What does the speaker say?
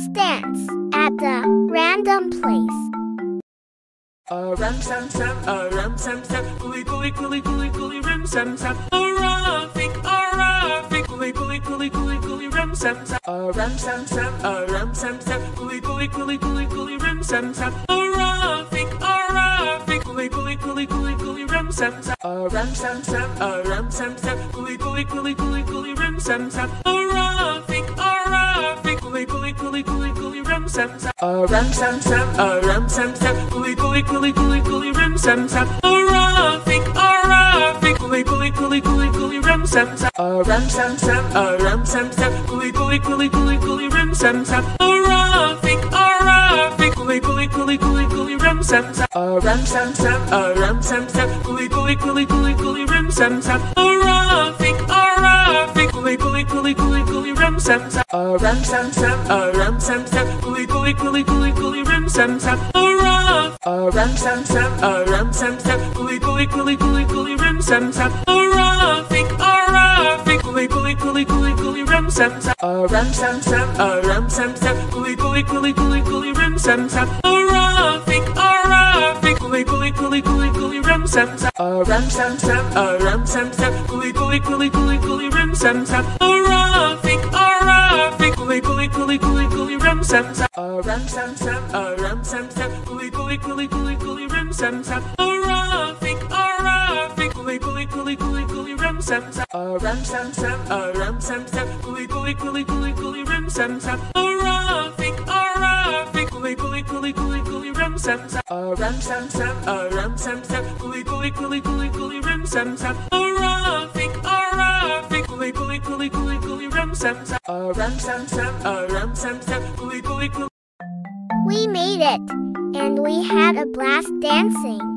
dance at the random place. Ram sam sam, ram sam sam, coolie coolie coolie coolie coolie ram sam sam. Rafik, coolie coolie coolie coolie coolie ram sam sam. Ram sam sam, ram sam sam, coolie coolie coolie coolie coolie ram sam sam. Rafik, coolie coolie coolie coolie coolie ram sam sam. Ram sam sam, ram sam sam, coolie coolie coolie coolie coolie ram sam sam. Rafik, coolie coolie coolie coolie coolie ram sam sam. Ram sam sam, ram sam sam, coolie coolie coolie coolie coolie ram sam sam. Rafik, coolie coolie coolie coolie coolie ram sam sam. Ram sam sam, ram sam sam, coolie coolie coolie coolie coolie ram sam sam. Rafik, coolie coolie coolie coolie coolie ram sam sam. Ram sam sam, ram sam sam, coolie coolie coolie coolie coolie ram sam sam. Rafik, coolie coolie coolie coolie coolie ram sam sam. Ram sam sam, ram sam sam, coolie coolie coolie coolie coolie ram sam sam. Ram sam sam, ram sam sam, coolie coolie coolie coolie coolie ram sam sam. Rafik, coolie coolie coolie coolie coolie ram sam sam. Ram sam sam, ram sam sam, coolie coolie coolie coolie coolie ram sam sam. Rafik, coolie coolie coolie coolie coolie ram sam sam. Ram sam sam, ram sam sam, coolie coolie coolie coolie coolie ram sam sam. Rafik, coolie coolie coolie coolie coolie ram sam sam. Ram sam sam, ram sam sam, coolie coolie coolie coolie coolie ram sam sam. Rafik, coolie coolie coolie coolie coolie ram sam sam. Ram sam sam, ram sam sam, coolie coolie coolie coolie coolie ram sam sam. Rafik, coolie coolie coolie coolie coolie ram sam sam. Ram sam sam, ram sam sam, coolie coolie coolie coolie coolie ram sam sam. Rafik, coolie coolie coolie coolie coolie ram sam sam. Ram sam sam, ram sam sam, coolie coolie coolie. We made it, and we had a blast dancing.